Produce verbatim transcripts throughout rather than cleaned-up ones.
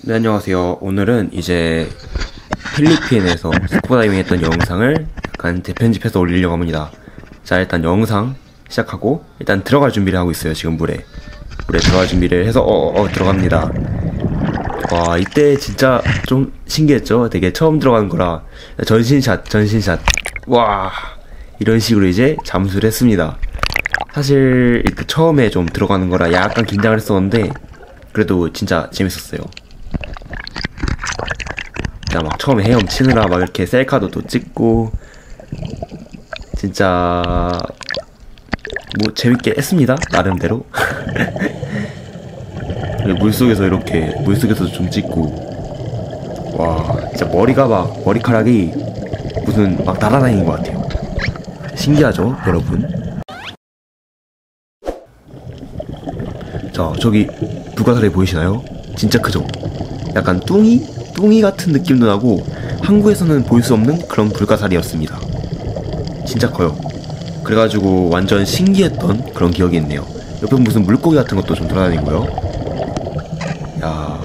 네, 안녕하세요. 오늘은 이제 필리핀에서 스쿠버다이빙 했던 영상을 약간 재편집해서 올리려고 합니다. 자, 일단 영상 시작하고 일단 들어갈 준비를 하고 있어요. 지금 물에 물에 들어갈 준비를 해서 어어 어, 들어갑니다. 와, 이때 진짜 좀 신기했죠. 되게 처음 들어가는 거라 전신샷 전신샷 와, 이런 식으로 이제 잠수를 했습니다. 사실 이때 처음에 좀 들어가는 거라 약간 긴장을 했었는데 그래도 진짜 재밌었어요. 자, 막 처음에 헤엄치느라 막 이렇게 셀카도 또 찍고 진짜 뭐 재밌게 했습니다, 나름대로. 물속에서 이렇게 물속에서도 좀 찍고 와, 진짜 머리가 막 머리카락이 무슨 막 날아다니는 것 같아요. 신기하죠, 여러분? 자, 저기 불가사리 보이시나요? 진짜 크죠? 약간 뚱이? 뚱이 같은 느낌도 나고 한국에서는 볼 수 없는 그런 불가사리였습니다. 진짜 커요. 그래가지고 완전 신기했던 그런 기억이 있네요. 옆에 무슨 물고기 같은 것도 좀 돌아다니고요. 야,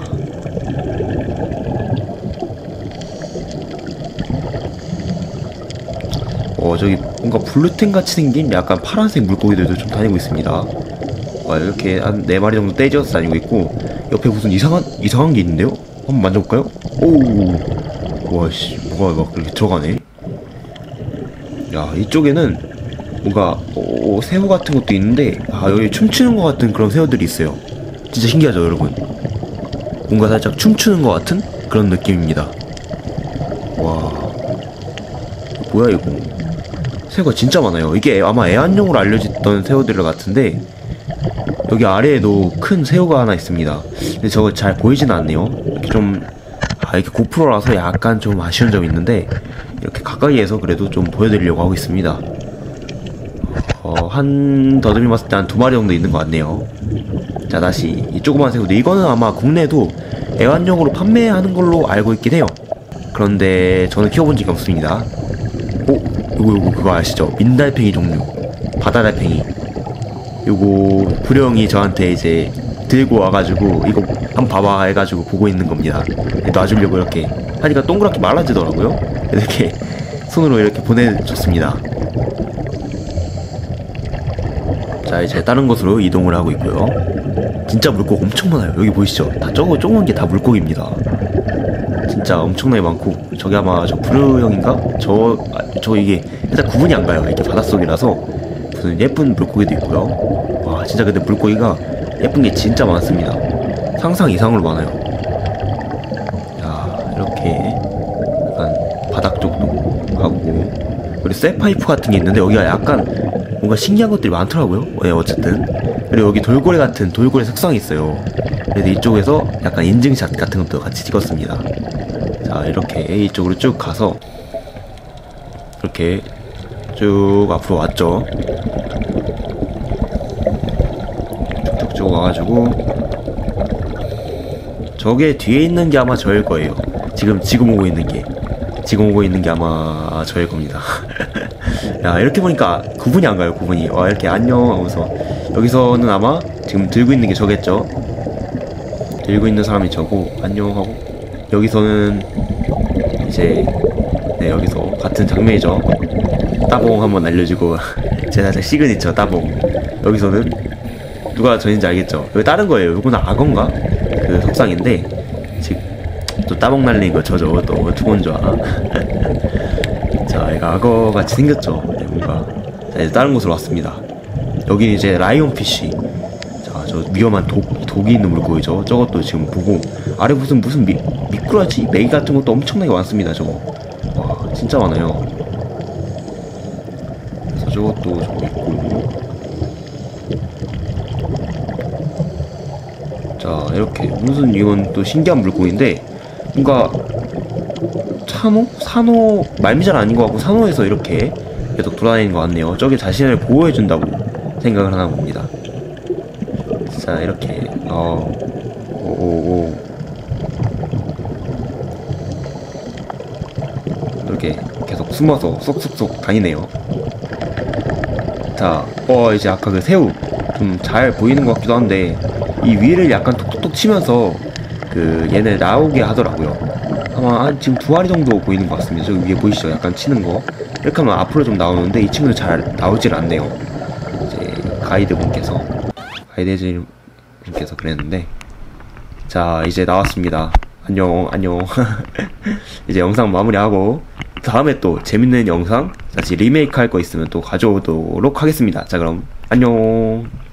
어, 저기 뭔가 블루텐같이 생긴 약간 파란색 물고기들도 좀 다니고 있습니다. 와, 이렇게 한 네 마리 정도 떼지어서 다니고 있고 옆에 무슨 이상한 이상한 게 있는데요? 한번 만져볼까요? 오우, 와씨, 뭐가 막 이렇게 들어가네. 야, 이쪽에는 뭔가 오, 새우 같은 것도 있는데 아, 여기 춤추는 것 같은 그런 새우들이 있어요. 진짜 신기하죠, 여러분? 뭔가 살짝 춤추는 것 같은 그런 느낌입니다. 와, 뭐야 이거? 새우가 진짜 많아요. 이게 아마 애완용으로 알려졌던 새우들 같은데 여기 아래에도 큰 새우가 하나 있습니다. 근데 저거 잘 보이진 않네요. 이렇게 좀, 아, 이렇게 고프로라서 약간 좀 아쉬운 점이 있는데 이렇게 가까이에서 그래도 좀 보여드리려고 하고 있습니다. 어, 한 더듬이 봤을 때 한 두 마리 정도 있는 것 같네요. 자, 다시 이 조그만 새우들, 이거는 아마 국내에도 애완용으로 판매하는 걸로 알고 있긴 해요. 그런데 저는 키워본 적이 없습니다. 오, 요거 요거 그거 아시죠? 민달팽이 종류, 바다달팽이. 요거 부령이 저한테 이제 들고 와가지고 이거 한번 봐봐 해가지고 보고 있는 겁니다. 놔주려고 이렇게 하니까 동그랗게 말라지더라고요. 이렇게 손으로 이렇게 보내줬습니다. 자, 이제 다른 곳으로 이동을 하고 있고요. 진짜 물고기 엄청 많아요. 여기 보이시죠? 다 저거 조그만 게 다 물고기입니다. 진짜 엄청나게 많고 저기 아마 저 부르형인가? 저, 아, 저 이게 일단 구분이 안 가요. 이게 바닷속이라서. 무슨 예쁜 물고기도 있고요. 와, 진짜 근데 물고기가 예쁜 게 진짜 많습니다. 상상 이상으로 많아요. 야, 이렇게 약간 바닥 쪽도 가고 그리고 쇠파이프 같은 게 있는데 여기가 약간 뭔가 신기한 것들이 많더라고요. 네, 어쨌든. 그리고 여기 돌고래 같은 돌고래 색상이 있어요. 그래서 이쪽에서 약간 인증샷 같은 것도 같이 찍었습니다. 자, 이렇게 이쪽으로 쭉 가서 이렇게 쭉 앞으로 왔죠. 쭉쭉쭉 와가지고 저게 뒤에 있는 게 아마 저일 거예요. 지금 지금 오고 있는 게 지금 오고 있는 게 아마 저일 겁니다. 야, 이렇게 보니까 구분이 안 가요. 구분이. 와, 이렇게 안녕 하면서 여기서는 아마 지금 들고 있는 게 저겠죠. 들고 있는 사람이 저고 안녕 하고 여기서는 이제 네, 여기서 같은 장면이죠. 따봉 한번 날려주고 제 살짝 시그니처 따봉. 여기서는 누가 전인지 알겠죠? 여기 다른 거예요. 이거는 악어인가? 그 석상인데 지금 또 따봉 날리는 거 저죠. 또 투건좌. 자, 얘가 악어 같이 생겼죠. 네, 뭔가. 자, 이제 다른 곳으로 왔습니다. 여기 이제 라이온피쉬. 자, 저 위험한 독, 독이 있는 물고기죠. 저것도 지금 보고 아래 무슨 무슨 미, 미꾸라지? 메기 같은 것도 엄청나게 많습니다. 저거. 와, 진짜 많아요. 그래서 저것도 저거 있고. 자, 이렇게 무슨 이건 또 신기한 물고기인데 뭔가 산호? 산호 말미잘 아닌 것 같고 산호에서 이렇게 계속 돌아다니는 것 같네요. 저게 자신을 보호해준다고 생각을 하나 봅니다. 자, 이렇게 어 오오오 이렇게 계속 숨어서 쏙쏙쏙 다니네요. 자, 어 이제 아까 그 새우 좀 잘 보이는 것 같기도 한데 이 위를 약간 톡톡톡 치면서 그 얘네 나오게 하더라고요. 아마 한 지금 두 마리 정도 보이는 것 같습니다. 저기 위에 보이시죠? 약간 치는 거. 이렇게 하면 앞으로 좀 나오는데 이 친구들 잘 나오질 않네요. 이제 가이드 분께서 가이드 분께서 그랬는데, 자 이제 나왔습니다. 안녕 안녕. 이제 영상 마무리하고 다음에 또 재밌는 영상 다시 리메이크 할 거 있으면 또 가져오도록 하겠습니다. 자 그럼 안녕.